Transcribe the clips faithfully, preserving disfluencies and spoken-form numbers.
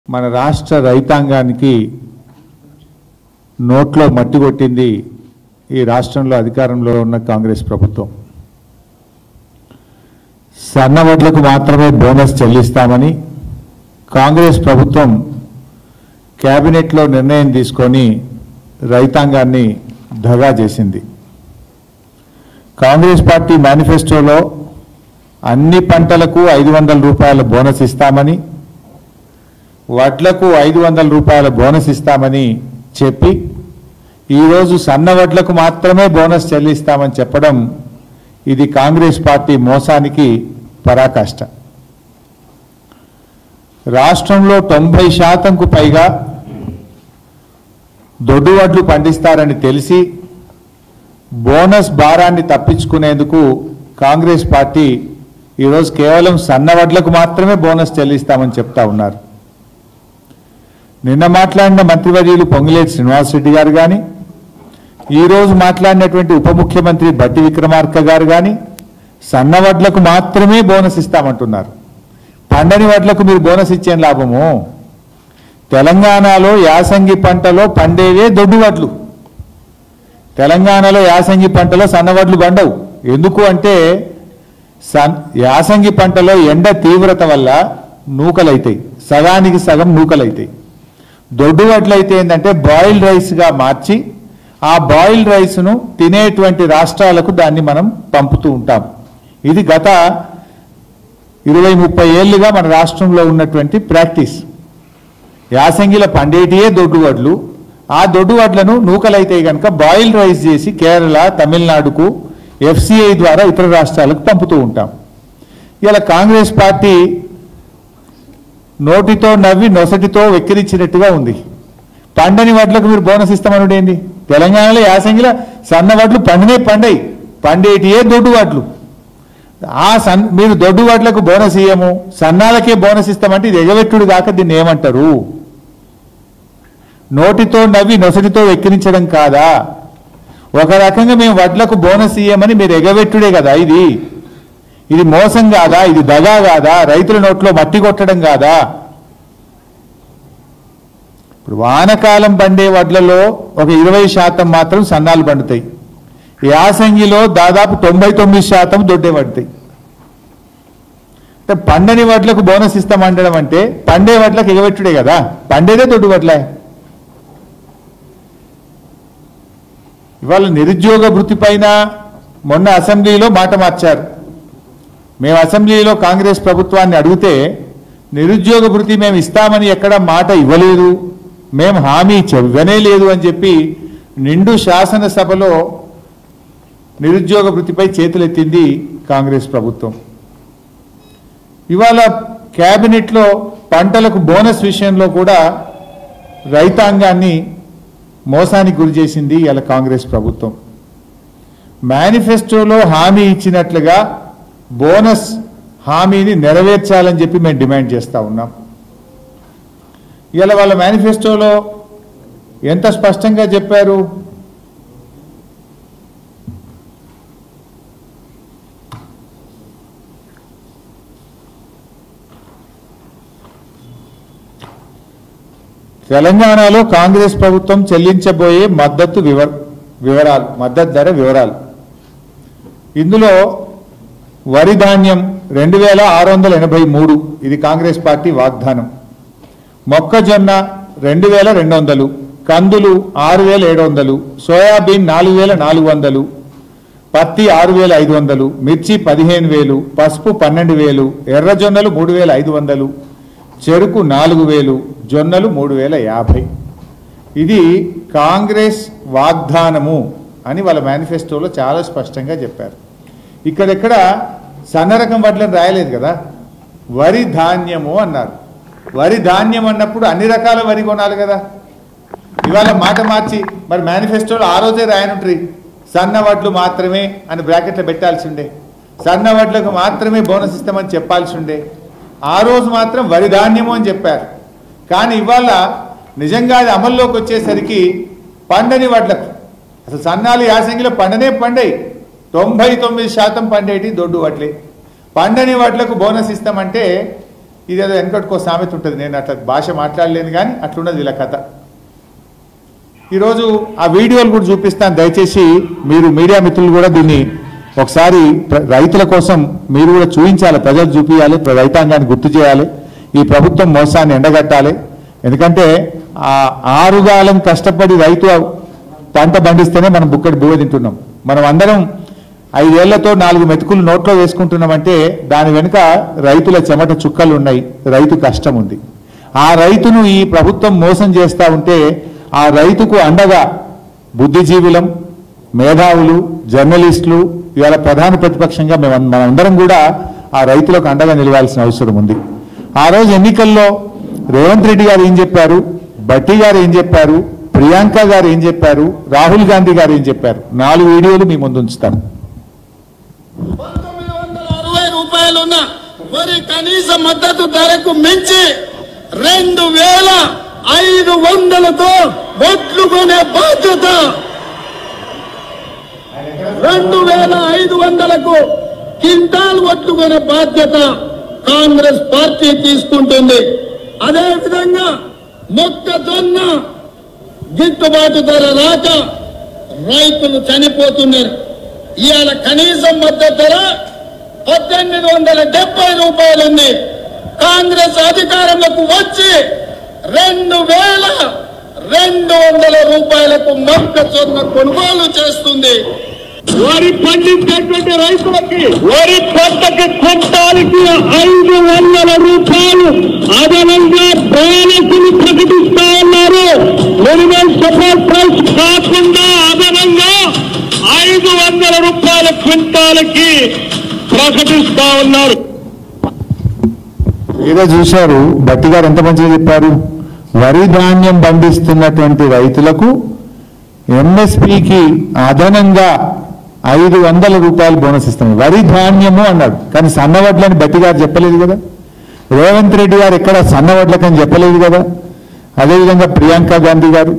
మన రాష్ట్ర రైతాంగానికి నోట్లో మట్టి కొట్టింది ఈ రాష్ట్రంలో అధికారంలో ఉన్న కాంగ్రెస్ ప్రభుత్వం. సన్నవడ్లకు మాత్రమే బోనస్ చెల్లిస్తామని కాంగ్రెస్ ప్రభుత్వం కేబినెట్లో నిర్ణయం తీసుకొని రైతాంగాన్ని దగా చేసింది. కాంగ్రెస్ పార్టీ మేనిఫెస్టోలో అన్ని పంటలకు ఐదు వందల రూపాయల బోనస్ ఇస్తామని, వడ్లకు ఐదు వందల రూపాయల బోనస్ ఇస్తామని చెప్పి ఈరోజు సన్న వడ్లకు మాత్రమే బోనస్ చెల్లిస్తామని చెప్పడం ఇది కాంగ్రెస్ పార్టీ మోసానికి పరాకాష్ట. రాష్ట్రంలో తొంభై శాతంకు పైగా దొడ్డు వడ్లు పండిస్తారని తెలిసి బోనస్ భారాన్ని తప్పించుకునేందుకు కాంగ్రెస్ పార్టీ ఈరోజు కేవలం సన్న వడ్లకు మాత్రమే బోనస్ చెల్లిస్తామని చెప్తా ఉన్నారు. నిన్న మాట్లాడిన మంత్రివర్యులు పొంగులేటి శ్రీనివాసరెడ్డి గారు కానీ, ఈరోజు మాట్లాడినటువంటి ఉప ముఖ్యమంత్రి బట్టి విక్రమార్క గారు కానీ సన్న వడ్లకు మాత్రమే బోనస్ ఇస్తామంటున్నారు. పండని వడ్లకు మీరు బోనస్ ఇచ్చే లాభము? తెలంగాణలో యాసంగి పంటలో పండేవే దొడ్డు వడ్లు. తెలంగాణలో యాసంగి పంటలో సన్నవడ్లు పండవు. ఎందుకు అంటే సన్ యాసంగి పంటలో ఎండ తీవ్రత వల్ల నూకలైతాయి, సగానికి సగం నూకలైతాయి. దొడ్డు వడ్లు అయితే ఏంటంటే బాయిల్డ్ రైస్గా మార్చి ఆ బాయిల్డ్ రైస్ను తినేటువంటి రాష్ట్రాలకు దాన్ని మనం పంపుతూ ఉంటాం. ఇది గత ఇరవై ముప్పై ఏళ్ళుగా మన రాష్ట్రంలో ఉన్నటువంటి ప్రాక్టీస్. యాసంగిల పండేటియే దొడ్డు వడ్లు, ఆ దొడ్డు వడ్లను నూకలైతే కనుక బాయిల్డ్ రైస్ చేసి కేరళ, తమిళనాడుకు ఎఫ్సిఐ ద్వారా ఇతర రాష్ట్రాలకు పంపుతూ ఉంటాం. ఇలా కాంగ్రెస్ పార్టీ నోటితో నవ్వి నొసటితో వెక్కిరించినట్టుగా ఉంది. పండని వడ్లకు మీరు బోనస్ ఇస్తామనుడు ఏంది? తెలంగాణలో యాసంగిల సన్న వడ్లు పండినే పండయి, పండేటియే దొడ్డు వడ్లు. ఆ సన్ మీరు దొడ్డు వడ్లకు బోనస్ ఇయ్యము, సన్నాలకే బోనస్ ఇస్తామంటే ఇది ఎగవెట్టుడు కాక దీన్ని ఏమంటారు? నోటితో నవ్వి నొసటితో వెక్కిరించడం కాదా? ఒక రకంగా మేము వడ్లకు బోనస్ ఇయ్యమని మీరు ఎగవెట్టుడే కదా ఇది. ఇది మోసం కాదా? ఇది దగా కాదా? రైతుల నోట్లో మట్టి కొట్టడం కాదా? ఇప్పుడు వానకాలం పండే వడ్లలో ఒక ఇరవై శాతం మాత్రం సన్నాలు పండుతాయి. యాసంగిలో దాదాపు తొంభై తొమ్మిది శాతం దొడ్డే పడతాయి. అంటే పండని వడ్లకు బోనస్ ఇస్తామంటడం అంటే పండే వడ్లకు ఎగబెట్టుడే కదా, పండేదే దొడ్డు వడ్లే. ఇవాళ నిరుద్యోగ భృతి పైన మొన్న అసెంబ్లీలో మాట మార్చారు. మేము అసెంబ్లీలో కాంగ్రెస్ ప్రభుత్వాన్ని అడిగితే నిరుద్యోగ భృతి మేము ఇస్తామని ఎక్కడ మాట ఇవ్వలేదు, మేము హామీ ఇవ్వనే లేదు అని చెప్పి నిండు శాసనసభలో నిరుద్యోగ భృతిపై చేతులెత్తింది కాంగ్రెస్ ప్రభుత్వం. ఇవాళ కేబినెట్లో పంటలకు బోనస్ విషయంలో కూడా రైతాంగాన్ని మోసానికి గురి చేసింది ఇలా కాంగ్రెస్ ప్రభుత్వం. మేనిఫెస్టోలో హామీ ఇచ్చినట్లుగా బోనస్ హామీని నెరవేర్చాలని చెప్పి మేము డిమాండ్ చేస్తూ ఉన్నాం. ఇలా వాళ్ళ మేనిఫెస్టోలో ఎంత స్పష్టంగా చెప్పారు? తెలంగాణలో కాంగ్రెస్ ప్రభుత్వం చెల్లించబోయే మద్దతు వివర వివరాలు మద్దతు ధర వివరాలు. ఇందులో వరి ధాన్యం రెండు వేల ఆరు వందల ఎనభై మూడు ఇది కాంగ్రెస్ పార్టీ వాగ్దానం. మొక్కజొన్న రెండు వేల రెండు వందలు, కందులు ఆరు వేల ఏడు వందలు, సోయాబీన్ నాలుగు వేల నాలుగు వందలు, పత్తి ఆరు వేల ఐదు వందలు, మిర్చి పదిహేను వేలు, పసుపు పన్నెండు వేలు, ఎర్రజొన్నలు మూడు వేల ఐదు వందలు, చెరుకు నాలుగు వేలు, జొన్నలు మూడు వేల యాభై. ఇది కాంగ్రెస్ వాగ్దానము అని వాళ్ళ మేనిఫెస్టోలో చాలా స్పష్టంగా చెప్పారు. ఇక్కడెక్కడ సన్న రకం వడ్లను రాయలేదు కదా, వరి ధాన్యము అన్నారు. వరి ధాన్యం అన్నప్పుడు అన్ని రకాల వరి కొనాలి కదా. ఇవాళ మాట మార్చి మరి మేనిఫెస్టోలో ఆ రోజే రాయనుంట్రీ సన్న వడ్లు మాత్రమే అని బ్రాకెట్లో పెట్టాల్సి ఉండే, సన్న వడ్లకు మాత్రమే బోనస్ ఇస్తామని చెప్పాల్సి ఉండే. ఆ రోజు మాత్రం వరి ధాన్యము అని చెప్పారు. కానీ ఇవాళ నిజంగా అది అమల్లోకి వచ్చేసరికి పండని వడ్లకు, అసలు సన్నాలు యాసంగిలో పండనే పండయి, తొంభై తొమ్మిది శాతం పండేటి దొడ్డు వడ్లే. పండని వడ్లకు బోనస్ ఇస్తామంటే ఇదేదో వెనకట్టుకో సామెత ఉంటుంది, నేను అట్లా భాష మాట్లాడలేను కానీ అట్లున్నది వీళ్ళ కథ. ఈరోజు ఆ వీడియోలు కూడా చూపిస్తాను, దయచేసి మీరు మీడియా మిత్రులు కూడా దీన్ని ఒకసారి రైతుల కోసం మీరు కూడా చూపించాలి, ప్రజలు చూపించాలి, రైతాంగాన్ని గుర్తు చేయాలి, ఈ ప్రభుత్వం మోసాన్ని ఎండగట్టాలి. ఎందుకంటే ఆ ఆరుగాలం కష్టపడి రైతు పంట పండిస్తేనే మనం బుక్కడి బువ్వ తింటున్నాం. మనం అందరం ఐదేళ్లతో నాలుగు మెతుకులు నోట్లో వేసుకుంటున్నామంటే దాని వెనుక రైతుల చెమట చుక్కలు ఉన్నాయి, రైతు కష్టం ఉంది. ఆ రైతును ఈ ప్రభుత్వం మోసం చేస్తూ ఉంటే ఆ రైతుకు అండగా బుద్ధిజీవులం, మేధావులు, జర్నలిస్టులు, ఇవాళ ప్రధాన ప్రతిపక్షంగా మేము మనందరం కూడా ఆ రైతులకు అండగా నిలవాల్సిన అవసరం ఉంది. ఆ రోజు ఎన్నికల్లో రేవంత్ రెడ్డి గారు ఏం చెప్పారు, భట్టి గారు ఏం చెప్పారు, ప్రియాంక గారు ఏం చెప్పారు, రాహుల్ గాంధీ గారు ఏం చెప్పారు, నాలుగు వీడియోలు మీ ముందు ఉంచుతాను. పంతొమ్మిది వందల అరవై రూపాయలున్న వరి కనీస మద్దతు ధరకు మించి రెండు వేల ఐదు వందలతో ఒట్లు కొనే బాధ్యత, రెండు వేల ఐదు వందలకు క్వింటాల్ ఒట్లు కొనే బాధ్యత కాంగ్రెస్ పార్టీ తీసుకుంటుంది. అదేవిధంగా మొక్కజొన్న గిట్టుబాటు ధర రాక రైతులు చనిపోతున్నారు. ఇవాళ కనీస మద్దతు ధర పద్దెనిమిది వందల డెబ్బై రూపాయలు ఉంది. కాంగ్రెస్ అధికారంలోకి వచ్చి రెండు వేల రెండు వందల రూపాయలకు మొక్కజొన్న కొనుగోలు చేస్తుంది. వరి పండించేటువంటి రైతులకి వరి పంటకి క్వింటాల్కి ఐదు వందల రూపాయలు అదనంగా బోనస్ని ప్రకటిస్తా ఉన్నారు. మినిమం సపోర్ట్ ప్రైస్ కాకుండా అదనంగా ఐదు వందల రూపాయల క్వింటాల్కి ప్రకటిస్తా ఉన్నారు. ఏదో చూశారు, భట్టి గారు ఎంత మంచిగా చెప్పారు. వరి ధాన్యం పండిస్తున్నటువంటి రైతులకు ఎంఎస్పికి అదనంగా ఐదు వందల రూపాయలు బోనస్ ఇస్తాం. వరి ధాన్యము అన్నాడు, కానీ సన్నవడ్లని భట్టి గారు చెప్పలేదు కదా. రేవంత్ రెడ్డి గారు ఎక్కడ సన్నవడ్లకని చెప్పలేదు కదా. అదేవిధంగా ప్రియాంక గాంధీ గారు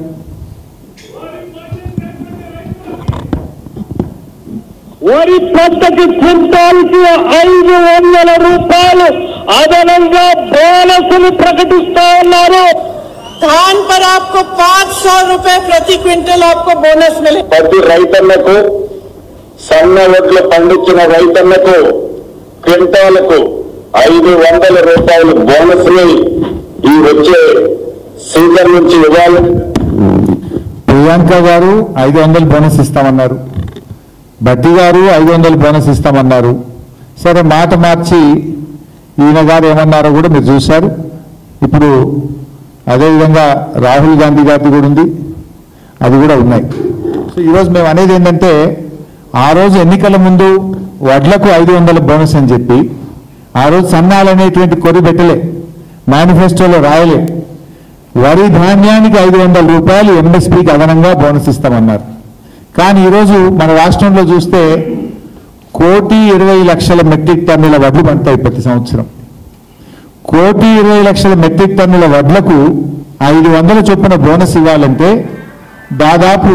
వరి పంటకి క్వింటాల్కి ఐదు వందల రూపాయలు అదనంగా బోనస్ని ప్రకటిస్తా ఉన్నారు. धान पर आपको पाँच सौ रुपए प्रति क्विंटल आपको बोनस मिले. ప్రతి రైతన్నకు సన్న వడ్లు పండించిన రైతన్నకు క్వింటాలకు ఐదు వందల రూపాయలు బోనస్ ని ఈ వచ్చే సీజన్ నుంచి ఇవ్వాలి. ప్రియాంక గారు ఐదు వందలు బోనస్ ఇస్తామన్నారు, భట్టి గారు ఐదు వందలు బోనస్ ఇస్తామన్నారు. సరే, మాట మార్చి ఈయన గారు ఏమన్నారో కూడా మీరు చూశారు. ఇప్పుడు అదేవిధంగా రాహుల్ గాంధీ గారిది కూడా ఉంది, అది కూడా ఉన్నాయి. సో ఈరోజు మేము అనేది ఏంటంటే, ఆ రోజు ఎన్నికల ముందు వడ్లకు ఐదు వందల బోనస్ అని చెప్పి ఆ రోజు సన్నాలు అనేటువంటి కొరి పెట్టలే, మేనిఫెస్టోలో రాయలే. వరి ధాన్యానికి ఐదు వందల రూపాయలు ఎంఎస్పీకి అదనంగా బోనస్ ఇస్తామన్నారు. కానీ ఈరోజు మన రాష్ట్రంలో చూస్తే కోటి ఇరవై లక్షల మెట్రిక్ టన్నుల వడ్లు పండుతాయి ప్రతి సంవత్సరం. కోటి ఇరవై లక్షల మెట్రిక్ టన్నుల వడ్లకు ఐదు వందల చొప్పున బోనస్ ఇవ్వాలంటే దాదాపు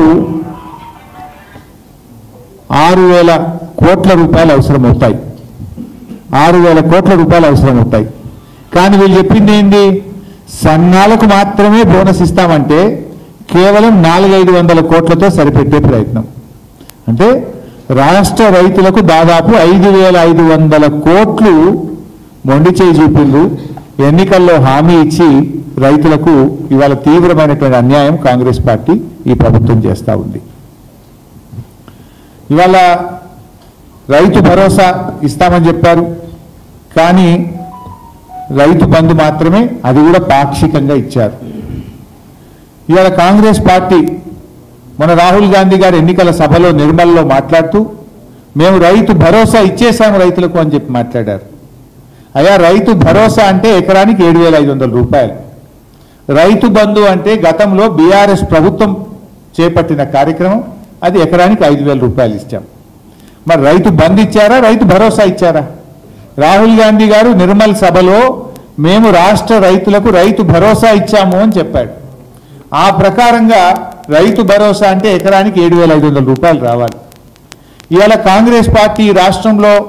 ఆరు వేల కోట్ల రూపాయలు అవసరం అవుతాయి. ఆరు వేల కోట్ల రూపాయలు అవసరం అవుతాయి. కానీ వీళ్ళు చెప్పింది ఏంటి, సన్నాలకు మాత్రమే బోనస్ ఇస్తామంటే కేవలం నాలుగైదు వందల కోట్లతో సరిపెట్టే ప్రయత్నం. అంటే రాష్ట్ర రైతులకు దాదాపు ఐదు వేల ఐదు వందల కోట్లు మొండి చేయి చూపిండు. ఎన్నికల్లో హామీ ఇచ్చి రైతులకు ఇవాళ తీవ్రమైనటువంటి అన్యాయం కాంగ్రెస్ పార్టీ ఈ ప్రభుత్వం చేస్తూ ఉంది. ఇవాళ రైతు భరోసా ఇస్తామని చెప్పారు, కానీ రైతు బంధు మాత్రమే, అది కూడా పాక్షికంగా ఇచ్చారు. ఇవాళ కాంగ్రెస్ పార్టీ మన రాహుల్ గాంధీ గారు ఎన్నికల సభలో నిర్మల్లో మాట్లాడుతూ మేము రైతు భరోసా ఇచ్చేసాము రైతులకు అని చెప్పి మాట్లాడారు. అయ్యా, రైతు భరోసా అంటే ఎకరానికి ఏడు వేల ఐదు వందల రూపాయలు. రైతు బంధు అంటే గతంలో బీఆర్ఎస్ ప్రభుత్వం చేపట్టిన కార్యక్రమం, అది ఎకరానికి ఐదు వేల రూపాయలు ఇచ్చాం. మరి రైతు బంధు ఇచ్చారా, రైతు భరోసా ఇచ్చారా? రాహుల్ గాంధీ గారు నిర్మల్ సభలో మేము రాష్ట్ర రైతులకు రైతు భరోసా ఇచ్చాము అని చెప్పాడు. ఆ ప్రకారంగా రైతు భరోసా అంటే ఎకరానికి ఏడు వేల ఐదు వందల రూపాయలు రావాలి. ఇవాళ కాంగ్రెస్ పార్టీ రాష్ట్రంలో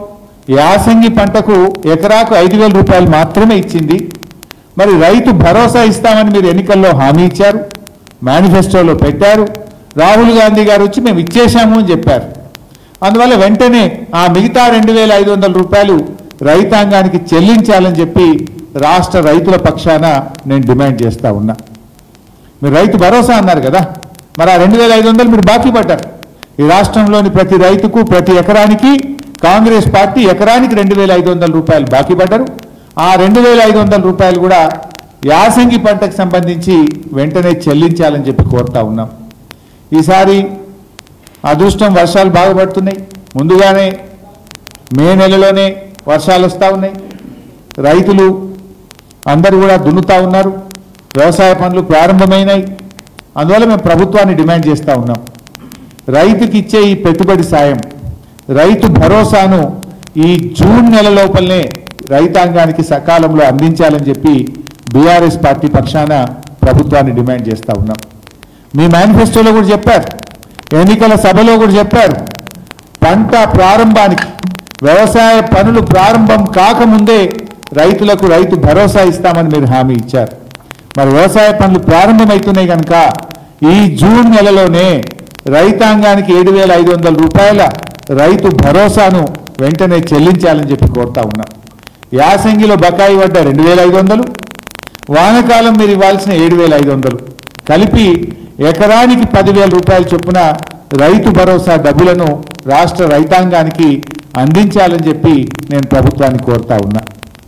యాసంగి పంటకు ఎకరాకు ఐదు వేల రూపాయలు మాత్రమే ఇచ్చింది. మరి రైతు భరోసా ఇస్తామని మీరు ఎన్నికల్లో హామీ ఇచ్చారు, మేనిఫెస్టోలో పెట్టారు. రాహుల్ గాంధీ గారు వచ్చి మేము ఇచ్చేశాము అని చెప్పారు. అందువల్ల వెంటనే ఆ మిగతా రెండు వేల ఐదు వందల రూపాయలు రైతాంగానికి చెల్లించాలని చెప్పి రాష్ట్ర రైతుల పక్షాన నేను డిమాండ్ చేస్తా ఉన్నా. మీరు రైతు భరోసా అన్నారు కదా, మరి ఆ రెండు వేల ఐదు వందలు మీరు బాకీ పడ్డారు. ఈ రాష్ట్రంలోని ప్రతి రైతుకు ప్రతి ఎకరానికి కాంగ్రెస్ పార్టీ ఎకరానికి రెండు వేల ఐదు వందల రూపాయలు బాకీ పడ్డారు. ఆ రెండు వేల ఐదు వందల రూపాయలు కూడా యాసంగి పంటకు సంబంధించి వెంటనే చెల్లించాలని చెప్పి కోరుతా ఉన్నాం. ఈసారి అదృష్టం వర్షాలు బాగా పడుతున్నాయి. ముందుగానే మే నెలలోనే వర్షాలు వస్తూ ఉన్నాయి. రైతులు అందరూ కూడా దున్నుతా ఉన్నారు. వ్యవసాయ పనులు ప్రారంభమైనాయి. అందువల్ల మేము ప్రభుత్వాన్ని డిమాండ్ చేస్తూ ఉన్నాం, రైతుకి ఇచ్చే ఈ పెట్టుబడి సాయం, రైతు భరోసాను ఈ జూన్ నెల లోపలనే రైతాంగానికి సకాలంలో అందించాలని చెప్పి బీఆర్ఎస్ పార్టీ పక్షాన ప్రభుత్వాన్ని డిమాండ్ చేస్తూ ఉన్నాం. మీ మేనిఫెస్టోలో కూడా చెప్పారు, ఎన్నికల సభలో కూడా చెప్పారు, పంట ప్రారంభానికి వ్యవసాయ పనులు ప్రారంభం కాకముందే రైతులకు రైతు భరోసా ఇస్తామని మీరు హామీ ఇచ్చారు. మరి వ్యవసాయ పనులు ప్రారంభమవుతున్నాయి కనుక ఈ జూన్ నెలలోనే రైతాంగానికి ఏడు వేల ఐదు వందల రూపాయల రైతు భరోసాను వెంటనే చెల్లించాలని చెప్పి కోరుతా ఉన్నాం. యాసంగిలో బకాయి పడ్డ రెండు వేల ఐదు వందలు, వానకాలం మీరు ఇవ్వాల్సిన ఏడు వేల ఐదు వందలు కలిపి ఎకరానికి పదివేల రూపాయల చొప్పున రైతు భరోసా డబ్బులను రాష్ట్ర రైతాంగానికి అందించాలని చెప్పి నేను ప్రభుత్వాన్ని కోరుతా ఉన్నా.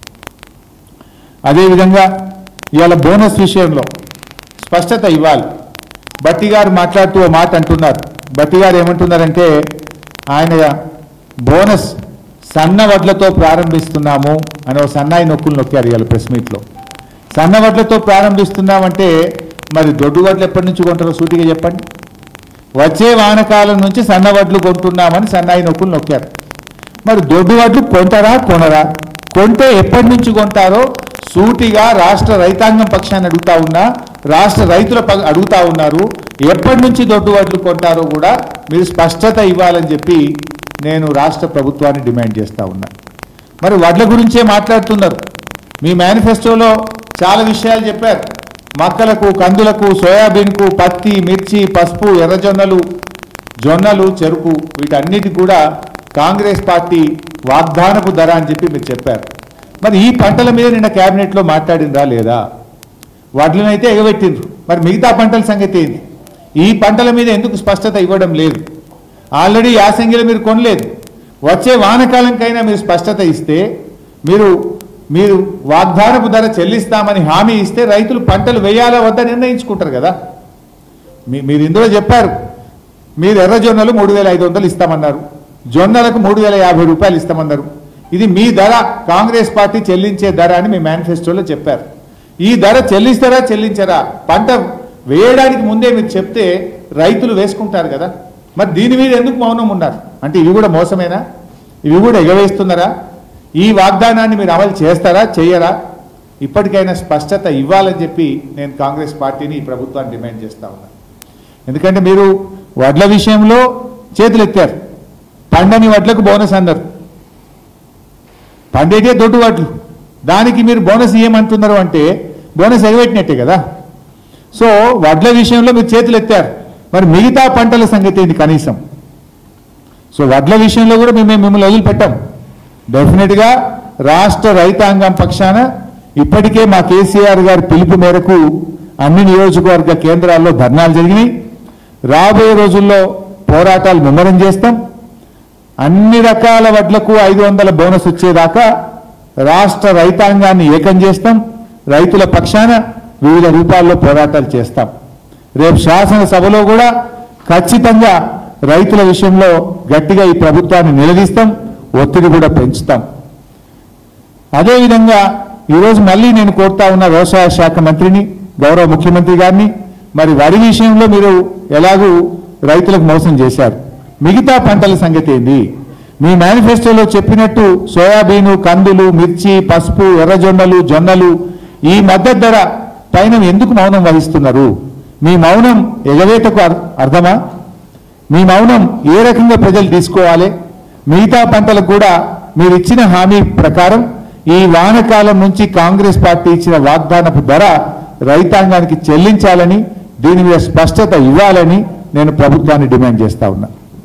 అదేవిధంగా ఇవాళ బోనస్ విషయంలో స్పష్టత ఇవ్వాలి. బట్టి గారు మాట్లాడుతూ ఓ మాట అంటున్నారు. బట్టి గారు ఏమంటున్నారంటే ఆయన బోనస్ సన్న వడ్లతో ప్రారంభిస్తున్నాము అని ఒక సన్నాయి నొక్కులు నొక్కారు ఇవాళ ప్రెస్ మీట్లో. సన్న వడ్లతో ప్రారంభిస్తున్నామంటే మరి దొడ్డు వడ్లు ఎప్పటి నుంచి కొంటారో సూటిగా చెప్పండి. వచ్చే వానకాలం నుంచి సన్న వడ్లు కొంటున్నామని సన్నాయి నొక్కులు నొక్కారు. మరి దొడ్డు వడ్లు కొంటారా కొనరా, కొంటే ఎప్పటి నుంచి కొంటారో సూటిగా రాష్ట్ర రైతాంగం పక్షాన్ని అడుగుతా ఉన్నా, రాష్ట్ర రైతుల అడుగుతా ఉన్నారు. ఎప్పటి నుంచి దొడ్డు వడ్లు కొంటారో కూడా మీరు స్పష్టత ఇవ్వాలని చెప్పి నేను రాష్ట్ర ప్రభుత్వాన్ని డిమాండ్ చేస్తా ఉన్నా. మరి వడ్ల గురించే మాట్లాడుతున్నారు. మీ మేనిఫెస్టోలో చాలా విషయాలు చెప్పారు. మొక్కలకు, కందులకు, సోయాబీన్కు, పత్తి, మిర్చి, పసుపు, ఎర్రజొన్నలు, జొన్నలు, చెరుకు వీటన్నిటి కూడా కాంగ్రెస్ పార్టీ వాగ్దానపు ధర అని చెప్పి మీరు చెప్పారు. మరి ఈ పంటల మీద నిన్న క్యాబినెట్లో మాట్లాడిందా లేదా? వడ్లనైతే ఎగబెట్టిండ్రు, మరి మిగతా పంటల సంగతి ఏంది? ఈ పంటల మీద ఎందుకు స్పష్టత ఇవ్వడం లేదు? ఆల్రెడీ యాసంగిలో మీరు కొనలేదు. వచ్చే వానకాలంకైనా మీరు స్పష్టత ఇస్తే, మీరు మీరు వాగ్దానపు ధర చెల్లిస్తామని హామీ ఇస్తే రైతులు పంటలు వేయాలా వద్ద నిర్ణయించుకుంటారు కదా. మీ మీరు ఇందులో చెప్పారు, మీరు ఎర్రజొన్నలు మూడు వేల ఐదు వందలు ఇస్తామన్నారు, జొన్నలకు మూడు వేల యాభై రూపాయలు ఇస్తామన్నారు. ఇది మీ ధర, కాంగ్రెస్ పార్టీ చెల్లించే ధర అని మీ మేనిఫెస్టోలో చెప్పారు. ఈ ధర చెల్లిస్తారా చెల్లించరా? పంట వేయడానికి ముందే మీరు చెప్తే రైతులు వేసుకుంటారు కదా. మరి దీని మీద ఎందుకు మౌనం ఉన్నారు? అంటే ఇవి కూడా మోసమేనా? ఇవి కూడా ఎగవేస్తున్నారా? ఈ వాగ్దానాన్ని మీరు అమలు చేస్తారా చేయరా? ఇప్పటికైనా స్పష్టత ఇవ్వాలని చెప్పి నేను కాంగ్రెస్ పార్టీని, ఈ ప్రభుత్వాన్ని డిమాండ్ చేస్తా ఉన్నాను. ఎందుకంటే మీరు వడ్ల విషయంలో చేతులు ఎత్తారు. పండని వడ్లకు బోనస్ అన్నారు, పండేటే దొడ్డు వడ్లు, దానికి మీరు బోనస్ ఇవ్వమంటున్నారు అంటే బోనస్ ఎగబెట్టినట్టే కదా. సో వడ్ల విషయంలో మీరు చేతులు ఎత్తారు, మరి మిగతా పంటల సంగతి ఏంటి కనీసం? సో వడ్ల విషయంలో కూడా మేము మిమ్మల్ని వదిలిపెట్టాం. డెఫినెట్గా రాష్ట్ర రైతాంగం పక్షాన ఇప్పటికే మా కేసీఆర్ గారి పిలుపు మేరకు అన్ని నియోజకవర్గ కేంద్రాల్లో ధర్నాలు జరిగినాయి. రాబోయే రోజుల్లో పోరాటాలు ముమ్మరం చేస్తాం. అన్ని రకాల వడ్లకు ఐదు వందల బోనస్ వచ్చేదాకా రాష్ట్ర రైతాంగాన్ని ఏకం చేస్తాం. రైతుల పక్షాన వివిధ రూపాల్లో పోరాటాలు చేస్తాం. రేపు శాసనసభలో కూడా ఖచ్చితంగా రైతుల విషయంలో గట్టిగా ఈ ప్రభుత్వాన్ని నిలదీస్తాం, ఒత్తిడి కూడా పెంచుతాం. అదేవిధంగా ఈరోజు మళ్ళీ నేను కోరుతా ఉన్న వ్యవసాయ శాఖ మంత్రిని, గౌరవ ముఖ్యమంత్రి గారిని, మరి వరి విషయంలో మీరు ఎలాగూ రైతులకు మోసం చేశారు, మిగతా పంటల సంగతి ఏంది? మీ మేనిఫెస్టోలో చెప్పినట్టు సోయాబీను, కందులు, మిర్చి, పసుపు, ఎర్రజొన్నలు, జొన్నలు ఈ మద్దతు ధర పైన ఎందుకు మౌనం వహిస్తున్నారు? మీ మౌనం ఎగవేతకు అర్థమా? మీ మౌనం ఏ రకంగా ప్రజలు తీసుకోవాలి? మిగతా పంటలకు కూడా మీరు ఇచ్చిన హామీ ప్రకారం ఈ వానకాలం నుంచి కాంగ్రెస్ పార్టీ ఇచ్చిన వాగ్దానపు ధర రైతాంగానికి చెల్లించాలని, దీని మీద స్పష్టత ఇవ్వాలని నేను ప్రభుత్వాన్ని డిమాండ్ చేస్తా ఉన్నా.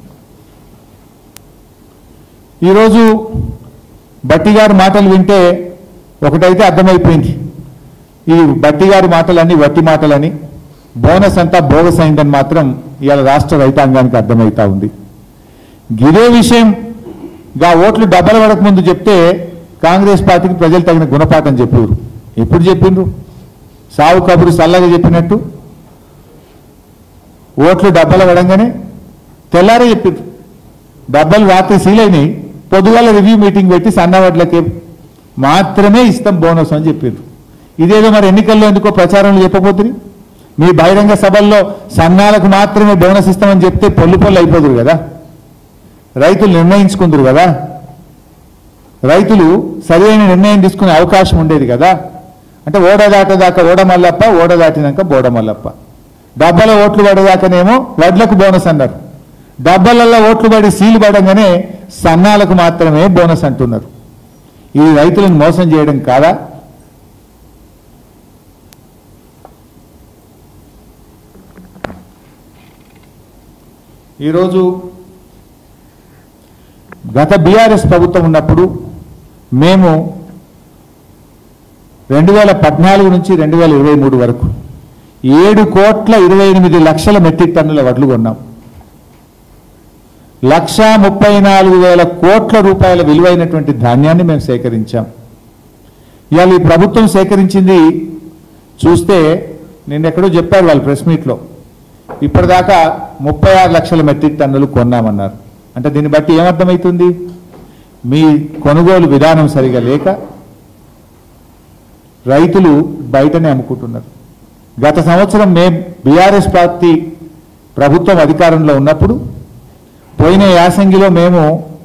ఈరోజు బట్టి గారి మాటలు వింటే ఒకటైతే అర్థమైపోయింది, ఈ బట్టి గారి మాటలన్నీ వట్టి మాటలని, బోనస్ అంతా బోగస్ అయిందని మాత్రం ఇవాళ రాష్ట్ర రైతాంగానికి అర్థమవుతా ఉంది. ఇదే విషయంగా ఓట్లు డబ్బల పడక ముందు చెప్తే కాంగ్రెస్ పార్టీకి ప్రజలు తగిన గుణపాఠం చెప్పారు. ఎప్పుడు చెప్పిండ్రు? సావు కబురు సల్లగా చెప్పినట్టు ఓట్లు డబ్బల పడంగానే తెల్లారే చెప్పిండ్రు. డబ్బలు రాత్రి సీలైనాయి, పొద్దుగాల రివ్యూ మీటింగ్ పెట్టి సన్నవడ్లకి మాత్రమే ఇస్తాం బోనస్ అని చెప్పిండ్రు. ఇదేదో మరి ఎన్నికల్లో ఎందుకో ప్రచారంలో చెప్పబోతుంది. మీ బహిరంగ సభల్లో సన్నాలకు మాత్రమే బోనస్ ఇస్తామని చెప్తే పొల్లు పొల్లు అయిపోదురు కదా, రైతులు నిర్ణయించుకుందరు కదా, రైతులు సరైన నిర్ణయం తీసుకునే అవకాశం ఉండేది కదా. అంటే ఓడ దాటదాకా ఓడ మల్లప్ప, ఓడ దాటినాక బోడ మల్లప్ప. డబ్బల ఓట్లు పడేదాకానేమో వడ్లకు బోనస్ అన్నారు, డబ్బలలో ఓట్లు పడి సీలు పడంగానే సన్నాలకు మాత్రమే బోనస్ అంటున్నారు. ఇది రైతులను మోసం చేయడం కాదా? ఈరోజు గత బీఆర్ఎస్ ప్రభుత్వం ఉన్నప్పుడు మేము రెండు వేల పద్నాలుగు నుంచి రెండు వేల ఇరవై మూడు వరకు ఏడు కోట్ల ఇరవై ఎనిమిది లక్షల మెట్రిక్ టన్నుల వడ్లు కొన్నాం. లక్ష ముప్పై నాలుగు వేల కోట్ల రూపాయల విలువైనటువంటి ధాన్యాన్ని మేము సేకరించాం. ఇవాళ ఈ ప్రభుత్వం సేకరించింది చూస్తే నిన్నెక్కడో చెప్పారు వాళ్ళు ప్రెస్ మీట్లో, ఇప్పటిదాకా ముప్పై ఆరు లక్షల మెట్రిక్ టన్నులు కొన్నామన్నారు. అంటే దీన్ని బట్టి ఏమర్థమవుతుంది? మీ కొనుగోలు విధానం సరిగా లేక రైతులు బయటనే అమ్ముకుంటున్నారు. గత సంవత్సరం మేము బీఆర్ఎస్ పార్టీ ప్రభుత్వం అధికారంలో ఉన్నప్పుడు పోయిన యాసంగిలో మేము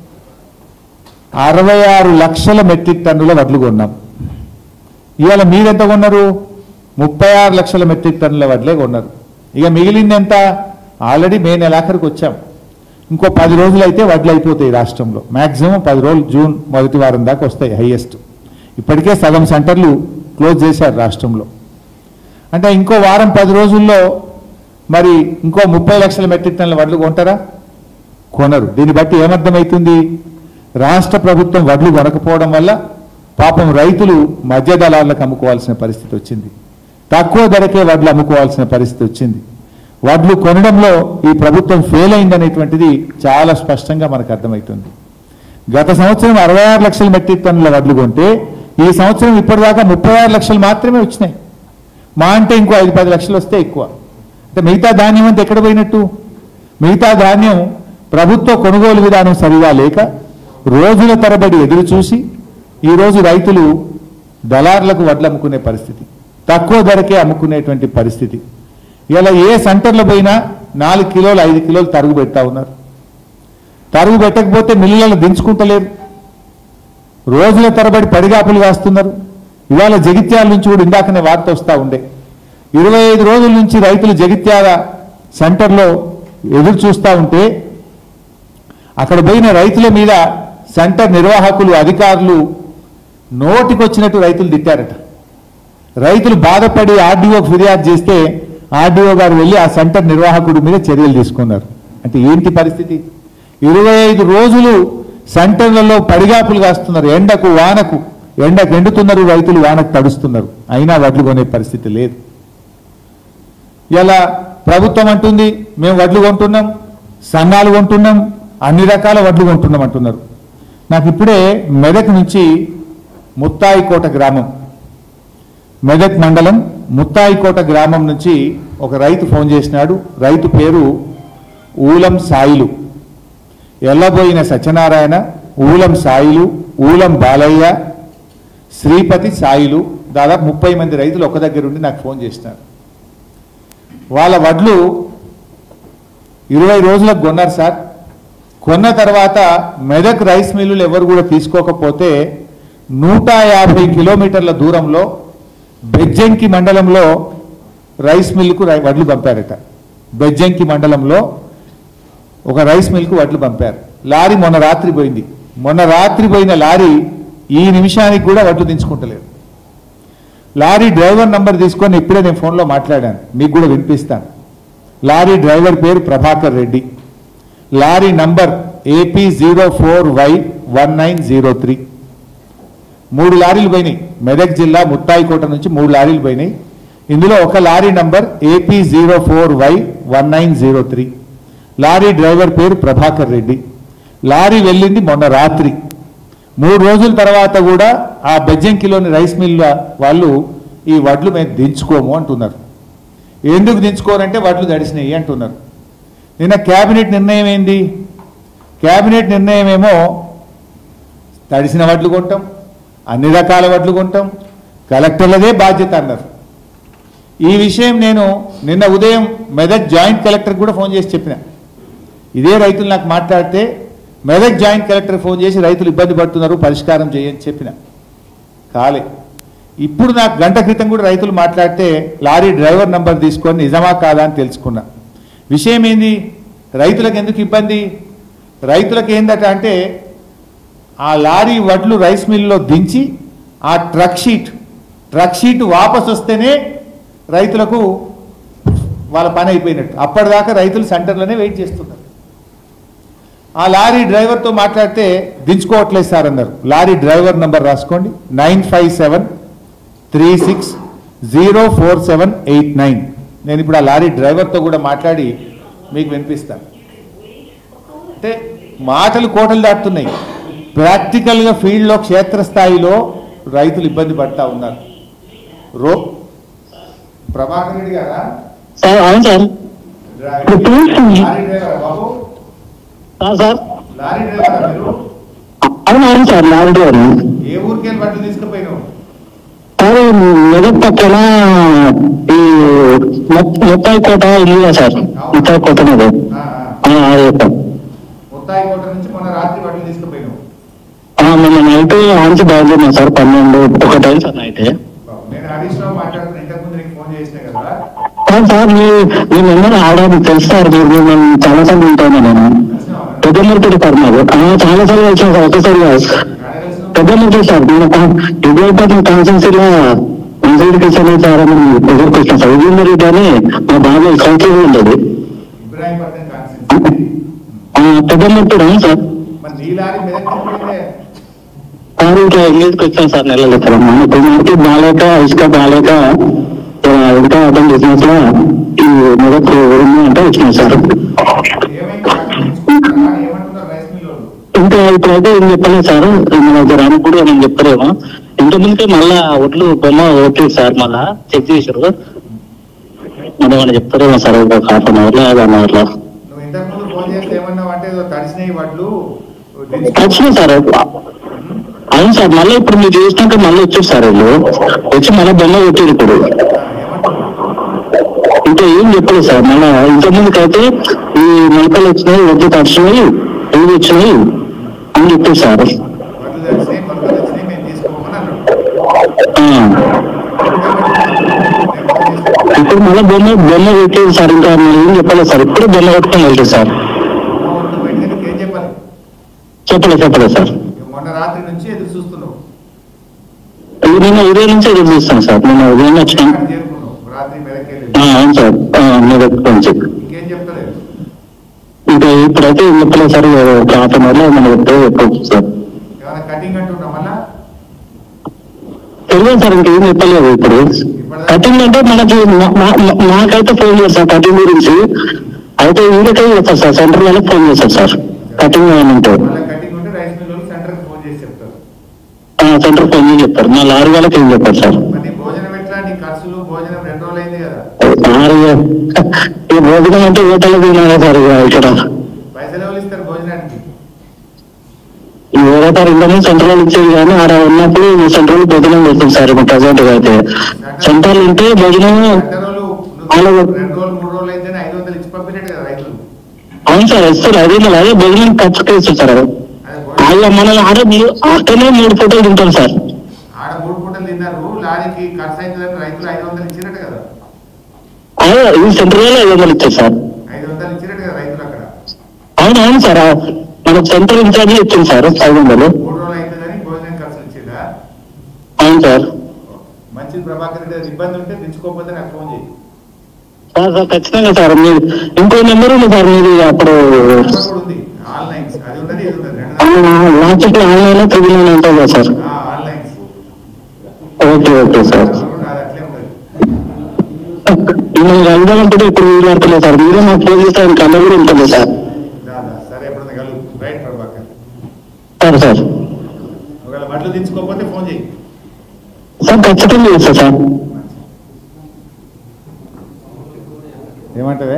అరవై ఆరు లక్షల మెట్రిక్ టన్నుల వడ్లు కొన్నాం. ఇవాళ మీరెంత కొన్నారు? ముప్పై ఆరు లక్షల మెట్రిక్ టన్నుల వడ్లే కొన్నారు. ఇక మిగిలింది ఎంత? ఆల్రెడీ మే నెలాఖరికి వచ్చాం, ఇంకో పది రోజులు అయితే వడ్లు అయిపోతాయి రాష్ట్రంలో. మ్యాక్సిమం పది రోజులు, జూన్ మొదటి వారం దాకా వస్తాయి హైయెస్ట్. ఇప్పటికే సగం సెంటర్లు క్లోజ్ చేశారు రాష్ట్రంలో. అంటే ఇంకో వారం పది రోజుల్లో మరి ఇంకో ముప్పై లక్షల మెట్రిక్ టన్నుల వడ్లు కొంటారా? కొనరు. దీన్ని బట్టి ఏమర్థమవుతుంది? రాష్ట్ర ప్రభుత్వం వడ్లు కొనకపోవడం వల్ల పాపం రైతులు మధ్య దళాలకు అమ్ముకోవాల్సిన పరిస్థితి వచ్చింది, తక్కువ ధరకే వడ్లు అమ్ముకోవాల్సిన పరిస్థితి వచ్చింది. వడ్లు కొనడంలో ఈ ప్రభుత్వం ఫెయిల్ అయిందనేటువంటిది చాలా స్పష్టంగా మనకు అర్థమవుతుంది. గత సంవత్సరం అరవై ఆరు లక్షల మెట్రిక్ టన్నుల వడ్లు కొంటే ఈ సంవత్సరం ఇప్పటిదాకా ముప్పై ఆరు లక్షలు మాత్రమే వచ్చినాయి. మా అంటే ఇంకో ఐదు పది లక్షలు వస్తే ఎక్కువ. అంటే మిగతా ధాన్యం అంతా ఎక్కడ పోయినట్టు? మిగతా ధాన్యం ప్రభుత్వ కొనుగోలు విధానం సరిగా లేక రోజుల తరబడి ఎదురు చూసి ఈరోజు రైతులు దళారులకు వడ్లు అమ్ముకునే పరిస్థితి, తక్కువ ధరకే అమ్ముకునేటువంటి పరిస్థితి. ఇలా ఏ సెంటర్లో పోయినా నాలుగు కిలోలు ఐదు కిలోలు తరుగు పెడతా ఉన్నారు. తరుగు పెట్టకపోతే మిల్లులను దించుకుంటలేరు, రోజుల తరబడి పడిగాపులు వేస్తున్నారు. ఇవాళ జగిత్యాల నుంచి కూడా ఇందాకనే వార్త వస్తూ ఉండే, ఇరవై ఐదు రోజుల నుంచి రైతులు జగిత్యాల సెంటర్లో ఎదురు చూస్తూ ఉంటే అక్కడ పోయిన రైతుల మీద సెంటర్ నిర్వాహకులు అధికారులు నోటికొచ్చినట్టు రైతులు తిట్టారట. రైతులు బాధపడి ఆర్డీఓకి ఫిర్యాదు చేస్తే ఆర్డీఓ గారు వెళ్ళి ఆ సెంటర్ నిర్వాహకుడి మీద చర్యలు తీసుకున్నారు. అంటే ఏంటి పరిస్థితి? ఇరవై ఐదు రోజులు సెంటర్లలో పడిగాపులు కాస్తున్నారు, ఎండకు వానకు. ఎండకు ఎండుతున్నారు రైతులు, వానకు తడుస్తున్నారు, అయినా వడ్లు కొనే పరిస్థితి లేదు. ఇలా ప్రభుత్వం అంటుంది మేము వడ్లు కొంటున్నాం, సన్నాలు కొంటున్నాం, అన్ని రకాల వడ్లు కొంటున్నాం అంటున్నారు. నాకు ఇప్పుడే మెదక్ నుంచి ముత్తాయికోట గ్రామం, మెదక్ మండలం ముత్తాయికోట గ్రామం నుంచి ఒక రైతు ఫోన్ చేసినాడు. రైతు పేరు ఊలం సాయిలు, ఎల్లబోయిన సత్యనారాయణ, ఊలం సాయిలు, ఊలం బాలయ్య, శ్రీపతి సాయిలు, దాదాపు ముప్పై మంది రైతులు ఒక దగ్గర ఉండి నాకు ఫోన్ చేసినారు. వాళ్ళ వడ్లు ఇరవై రోజులకు కొన్నారు సార్. కొన్న తర్వాత మెదక్ రైస్ మిల్లులు ఎవరు కూడా తీసుకోకపోతే నూట యాభై కిలోమీటర్ల దూరంలో బెజ్జంకి మండలంలో రైస్ మిల్లుకు వడ్లు పంపారట. బెజ్జంకి మండలంలో ఒక రైస్ మిల్కు వడ్లు పంపారు. లారీ మొన్న రాత్రి పోయింది, మొన్న రాత్రి పోయిన లారీ ఈ నిమిషానికి కూడా వడ్లు దించుకుంటలేదు. లారీ డ్రైవర్ నంబర్ తీసుకొని ఇప్పుడే నేను ఫోన్లో మాట్లాడాను, మీకు కూడా వినిపిస్తాను. లారీ డ్రైవర్ పేరు Prabhakar Reddy, lorry number AP zero four Y one nine zero three. మూడు లారీలు పోయినాయి, మెదక్ జిల్లా ముత్తాయికోట నుంచి మూడు లారీలు పోయినాయి. ఇందులో ఒక lorry number AP zero four Y one nine zero three. Lorry driver పేరు ప్రభాకర్ రెడ్డి. లారీ వెళ్ళింది మొన్న రాత్రి. మూడు రోజుల తర్వాత కూడా ఆ బెజ్జంకిలోని రైస్ మిల్ వాళ్ళు ఈ వడ్లు మేము దించుకోము అంటున్నారు. ఎందుకు దించుకోరంటే వడ్లు తడిసినాయి అంటున్నారు. నిన్న క్యాబినెట్ నిర్ణయం ఏంది? క్యాబినెట్ నిర్ణయం ఏమో తడిసిన వడ్లు కొంటాం, అన్ని రకాల వడ్లు కొంటాం, కలెక్టర్లదే బాధ్యత అన్నారు. ఈ విషయం నేను నిన్న ఉదయం మెదక్ జాయింట్ కలెక్టర్కి కూడా ఫోన్ చేసి చెప్పిన. ఇదే రైతులు నాకు మాట్లాడితే మెదక్ జాయింట్ కలెక్టర్ ఫోన్ చేసి రైతులు ఇబ్బంది పడుతున్నారు, పరిష్కారం చేయని చెప్పిన. కాలే. ఇప్పుడు నాకు గంట క్రితం కూడా రైతులు మాట్లాడితే లారీ డ్రైవర్ నంబర్ తీసుకొని నిజమా కాదా అని తెలుసుకున్నా. విషయం ఏంది? రైతులకు ఎందుకు ఇబ్బంది? రైతులకు ఏందట అంటే ఆ లారీ వడ్లు రైస్ మిల్లో దించి ఆ ట్రక్ షీట్ ట్రక్ షీట్ వాపస్ వస్తేనే రైతులకు వాళ్ళ పని అయిపోయినట్టు. అప్పటిదాకా రైతులు సెంటర్లోనే వెయిట్ చేస్తున్నారు. ఆ లారీ డ్రైవర్తో మాట్లాడితే దించుకోవట్లేదు సార్ అన్నారు. లారీ డ్రైవర్ నంబర్ రాసుకోండి, nine five seven three six zero four seven eight nine. నేను ఇప్పుడు ఆ లారీ డ్రైవర్తో కూడా మాట్లాడి మీకు వినిపిస్తాను. అంటే మాటలు కోటలు దాటుతున్నాయి. ప్రాక్టికల్గా ఫీల్డ్లో క్షేత్రస్థాయిలో రైతులు ఇబ్బంది పడతా ఉన్నారు. రో ప్రభాకర్ రెడ్డి గారా? అవును సార్. లారీ డ్రైవరా బాబు? సార్ లారీ డ్రైవరా మీరు? అవును అవును సార్, లారీ డ్రైవర్. ఏ ఊరికి వెళ్ళి బట్టలు తీసుకుపోయినావు? సార్ మెదక్ పక్కన ఈ ముత్తాయి కోట ఇల్లు సార్, ముత్తాయి కోట మీద. ముత్తాయి కోట నుంచి మొన్న రాత్రి బట్టలు తీసుకుపోయినావు? మొన్న నైట్ ఆంచి బయలుదేరినా సార్, పన్నెండు ఒకటి సార్ నైట్. నేను హరీష్ రావు మాట్లాడుతున్నా, ఇంతకు ముందు నీకు ఫోన్ చేసినా కదా. సార్ మీ మీ నెంబర్ ఆడాలి తెలుసు సార్, మీరు మేము చాలా సార్లు ఉంటాను. నేను పెద్దమూర్తి సార్, మాకు చాలా సార్లు వచ్చాను సార్, ఒకసారి పెద్దమూర్తి సార్. నేను ఇబ్రాహీంపట్నం కాన్స్టిట్యూన్సీలో ఇన్సైడ్కి సార్ అని ఎదురుకు వచ్చాను సార్. విజేందర్ రెడ్డి అని మా బాబాయ్ కౌన్సిలర్ ఉండేది. పెద్దమూర్తి సార్. సార్ ఇంకా ఇంగ్లీష్కి వచ్చాను సార్, నెలలు సార్. మన కుమార్కి బాగాలేక ఇసుక బాగాలేక ఇంకా అర్థం బిజినెస్ లో ఈ మొదటి అంటే వచ్చినాయి సార్. ఇంకా ఇప్పుడైతే ఏం చెప్పలేదు సార్, మన రానికి కూడా నేను చెప్పలేము. ఇంతకుముందుకే మళ్ళా ఒట్లు బొమ్మ ఓకే సార్, మళ్ళా చెక్ చేసారు. మనం ఏమన్నా చెప్తారేమో సార్, ఒక హాఫ్ అన్ అవర్ లో వన్ అవర్ లో వచ్చినాయి సార్. అవును సార్, మళ్ళీ ఇప్పుడు మీరు చేసినాక మళ్ళీ వచ్చారు సార్, వీళ్ళు వచ్చి మళ్ళీ బొమ్మ కొట్టారు. ఇప్పుడు ఇంకా ఏం చెప్పలేదు సార్. మళ్ళీ ఇంతకుముందుకు అయితే ఈ మొలకలు వచ్చినాయి, వడ్లు తడిచినాయి, ఇవి వచ్చినాయి అని చెప్పారు సార్. ఇప్పుడు మళ్ళీ బొమ్మ బొమ్మ పెట్టేది సార్. ఇంకా ఏం చెప్పలేదు సార్, ఇప్పుడు బొమ్మ కొట్టుకొని వెళ్తారు సార్. చెప్పలేదు చెప్పలేదు సార్. నిన్న ఉదయం నుంచి ఎదురు చూస్తాను సార్. నిన్న ఉదయం వచ్చినాను. అవును సార్, మెదక్ నుంచి. ఇంకా ఇప్పుడైతే ఏం చెప్పలేదు సార్, ఒక హాఫ్ అన్ అవర్ లో మనం చెప్తే చెప్పవచ్చు సార్. తెలియదు సార్, ఇంకేం చెప్పలేదు. ఇప్పుడు కటింగ్ అంటే మనకి నాకైతే ఫోన్ చేస్తారు కటింగ్ గురించి. అయితే వీళ్ళకే చేస్తారు సార్, సెంటర్ వాళ్ళకి ఫోన్ చేస్తారు సార్ కటింగ్ ఏమంటే. సెంటర్ ఫోన్ చేసి చెప్తారు, మా లారీ వాళ్ళకి ఏం చెప్పారు సార్. ఈ భోజనం అంటే హోటల్ తినాలి సార్. ఇక్కడ వేరే సార్ ఇంతకుముందు సెంట్రల్ ఇచ్చేది, కానీ ఆడ ఉన్నప్పుడు సెంట్రల్ భోజనం పెడతాం సార్. ఇప్పుడు ప్రజెంట్ గా అయితే సెంట్రల్ ఉంటే భోజనం. అవును సార్, ఇస్తారు. అదే మళ్ళీ అదే భోజనం ఖర్చుకే ఇస్తారు సార్. అయ్యా మన ఆడ అక్కడనే మూడు పూటలు తింటాం సార్. అదే ఈ సెంట్రల్ ఐదు వందలు ఇచ్చారు సార్. అవును అవును సార్, మనకు సెంట్రల్ ఇన్ఛార్జ్ ఇచ్చింది సార్ ఐదు వందలు. మూడు రోజులు అవుతుందని భోజనం ఖర్చులు ఇచ్చిందా? అవును సార్. మంచిది ప్రభాకర్ రెడ్డి, ఇబ్బంది ఉంటే దించుకోకపోతే నాకు ఫోన్ చేయి. సార్ సార్ ఖచ్చితంగా సార్. మీరు ఇంకో నెంబర్ ఉంది సార్ మీది అప్పుడు ఉంది ఆన్లైన్స్, అది ఉన్నది ఇది ఉన్నది లాస్ట్ ఆన్లైన్ త్రిబుల్ నైన్ ఉంటుంది కదా సార్. ఆన్లైన్స్. Okay okay sir. అట్లే ఉంటుంది. నేను కలవాలంటే ఇప్పుడు వీలు సార్. మీరే మాకు ఫోన్ చేస్తే ఆయన కళ్ళ కూడా ఉంటుంది సార్. సరే ఎప్పుడు కలు రైట్ ప్రభాకర్. సరే సార్. ఒకవేళ బట్టలు దించుకోకపోతే ఫోన్ చేయి సార్. ఖచ్చితంగా చేస్తా సార్. ఏమంటావే?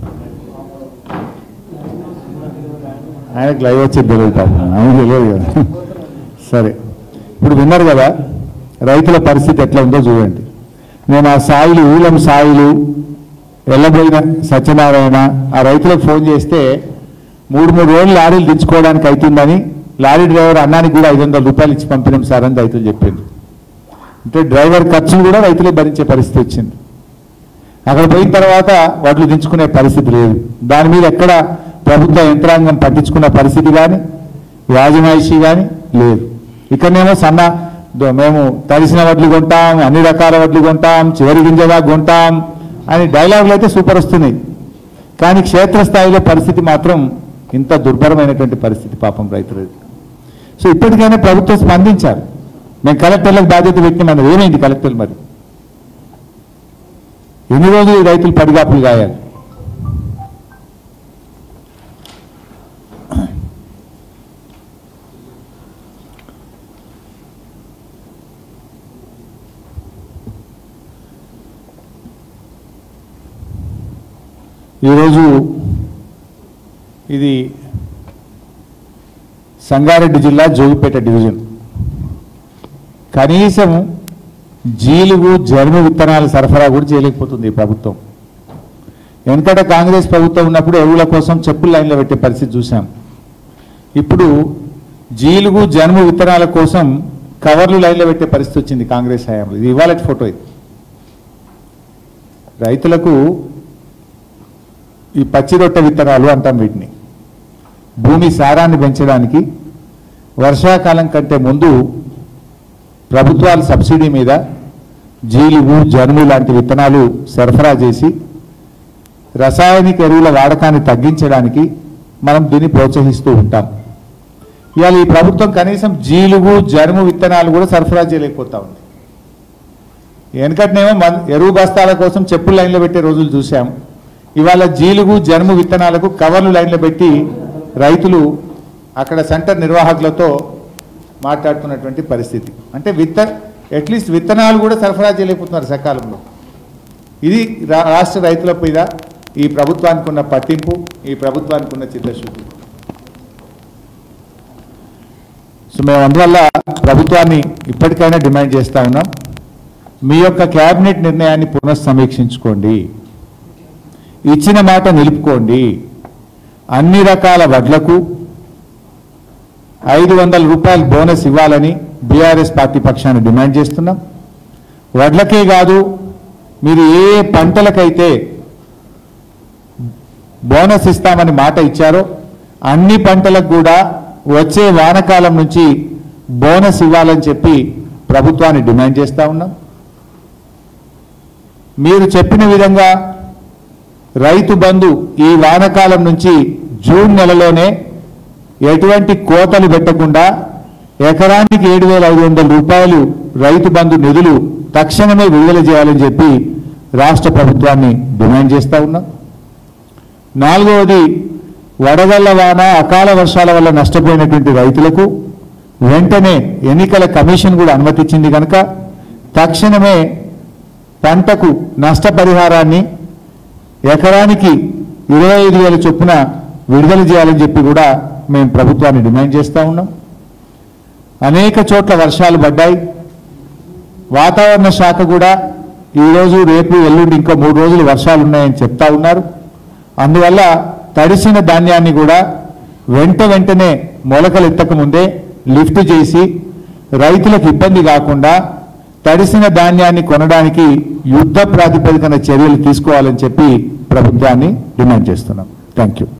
ఆయనకు లైవ్ వచ్చేది తెలియదు పాపం, ఆయన తెలియదు కదా. సరే, ఇప్పుడు విన్నారు కదా రైతుల పరిస్థితి ఎట్లా ఉందో చూడండి. నేను ఆ సాయిలు ఊలం సాయిలు ఎల్లబోయిన సత్యనారాయణ ఆ రైతులకు ఫోన్ చేస్తే మూడు మూడు రోజులు లారీలు దించుకోవడానికి అవుతుందని లారీ డ్రైవర్ అన్నానికి కూడా ఐదు వందల రూపాయలు ఇచ్చి పంపిణం సార్ అని రైతులు చెప్పింది. అంటే డ్రైవర్ ఖర్చులు కూడా రైతులే భరించే పరిస్థితి వచ్చింది. అక్కడ పోయిన తర్వాత వాటిని దించుకునే పరిస్థితి లేదు. దాని మీద ఎక్కడ ప్రభుత్వ యంత్రాంగం పట్టించుకున్న పరిస్థితి కానీ యాజమాయిషి కానీ లేదు. ఇక్కడనేమో సన్న మేము తడిసిన వడ్లు కొంటాం, అన్ని రకాల వడ్లు కొంటాం, చివరి గింజగా కొంటాం అని డైలాగులు అయితే సూపర్ వస్తున్నాయి. కానీ క్షేత్రస్థాయిలో పరిస్థితి మాత్రం ఇంత దుర్భరమైనటువంటి పరిస్థితి పాపం రైతులు. సో ఇప్పటికైనా ప్రభుత్వం స్పందించారు. మేము కలెక్టర్లకు బాధ్యత పెట్టినామన్నది ఏమైంది కలెక్టర్లు? మరి ఎన్ని రోజులు రైతులు పడిగాపులు కాయాలి? ఈరోజు ఇది సంగారెడ్డి జిల్లా జోగిపేట డివిజన్. కనీసం జీలుగు జర్మ విత్తనాల సరఫరా కూడా చేయలేకపోతుంది ఈ ప్రభుత్వం. వెనకట కాంగ్రెస్ ప్రభుత్వం ఉన్నప్పుడు ఎరువుల కోసం చెప్పుల లైన్లో పెట్టే పరిస్థితి చూసాం. ఇప్పుడు జీలుగు జర్మ విత్తనాల కోసం కవర్లు లైన్లో పెట్టే పరిస్థితి వచ్చింది కాంగ్రెస్ హయాంలో. ఇది ఇవాళ ఫోటో. ఇది రైతులకు ఈ పచ్చి రొట్టె విత్తనాలు అంటాం వీటిని. భూమి సారాన్ని పెంచడానికి వర్షాకాలం కంటే ముందు ప్రభుత్వాలు సబ్సిడీ మీద జీలుగు జర్ము లాంటి విత్తనాలు సరఫరా చేసి రసాయనిక ఎరువుల వాడకాన్ని తగ్గించడానికి మనం దీన్ని ప్రోత్సహిస్తూ ఉంటాం. ఇవాళ ఈ ప్రభుత్వం కనీసం జీలుగు జర్ము విత్తనాలు కూడా సరఫరా చేయలేకపోతా ఉంది. వెనకటినేమో ఎరువు బస్తాల కోసం చెప్పులు లైన్లో పెట్టే రోజులు చూసాం. ఇవాళ జీలుగు జర్ము విత్తనాలకు కవర్లు లైన్లో పెట్టి రైతులు అక్కడ సెంటర్ నిర్వాహకులతో మాట్లాడుతున్నటువంటి పరిస్థితి. అంటే విత్త అట్లీస్ట్ విత్తనాలు కూడా సరఫరా చేయలేకపోతున్నారు సకాలంలో. ఇది రాష్ట్ర రైతుల మీద ఈ ప్రభుత్వానికి ఉన్న పట్టింపు, ఈ ప్రభుత్వానికి ఉన్న చిత్తశుద్ధి. సో మేము అందువల్ల ప్రభుత్వాన్ని ఇప్పటికైనా డిమాండ్ చేస్తూ ఉన్నాం, మీ యొక్క క్యాబినెట్ నిర్ణయాన్ని పునఃసమీక్షించుకోండి, ఇచ్చిన మాట నిలుపుకోండి. అన్ని రకాల వడ్లకు ఐదు వందల రూపాయలు బోనస్ ఇవ్వాలని బీఆర్ఎస్ పార్టీ పక్షాన్ని డిమాండ్ చేస్తున్నాం. వడ్లకే కాదు, మీరు ఏ పంటలకైతే బోనస్ ఇస్తామని మాట ఇచ్చారో అన్ని పంటలకు కూడా వచ్చే వానకాలం నుంచి బోనస్ ఇవ్వాలని చెప్పి ప్రభుత్వాన్ని డిమాండ్ చేస్తూ ఉన్నాం. మీరు చెప్పిన విధంగా రైతు బంధు ఈ వానకాలం నుంచి జూన్ నెలలోనే ఎటువంటి కోతలు పెట్టకుండా ఎకరానికి ఏడు వేల ఐదు వందల రూపాయలు రైతు బంధు నిధులు తక్షణమే విడుదల చేయాలని చెప్పి రాష్ట్ర ప్రభుత్వాన్ని డిమాండ్ చేస్తూ ఉన్నాం. నాలుగవది, వడగళ్ల వాన అకాల వర్షాల వల్ల నష్టపోయినటువంటి రైతులకు వెంటనే ఎన్నికల కమిషన్ కూడా అనుమతించింది కనుక తక్షణమే పంటకు నష్టపరిహారాన్ని ఎకరానికి ఇరవై ఐదు వేల చొప్పున విడుదల చేయాలని చెప్పి కూడా మేము ప్రభుత్వాన్ని డిమాండ్ చేస్తూ ఉన్నాం. అనేక చోట్ల వర్షాలు పడ్డాయి. వాతావరణ శాఖ కూడా ఈరోజు రేపు ఎల్లుండి ఇంకో మూడు రోజులు వర్షాలు ఉన్నాయని చెప్తా ఉన్నారు. అందువల్ల తడిసిన ధాన్యాన్ని కూడా వెంట వెంటనే మొలకలు ఎత్తక ముందే లిఫ్ట్ చేసి రైతులకు ఇబ్బంది కాకుండా తడిసిన ధాన్యాన్ని కొనడానికి యుద్ధ ప్రాతిపదికన చర్యలు తీసుకోవాలని చెప్పి ప్రభుత్వాన్ని డిమాండ్ చేస్తున్నాం. Thank you.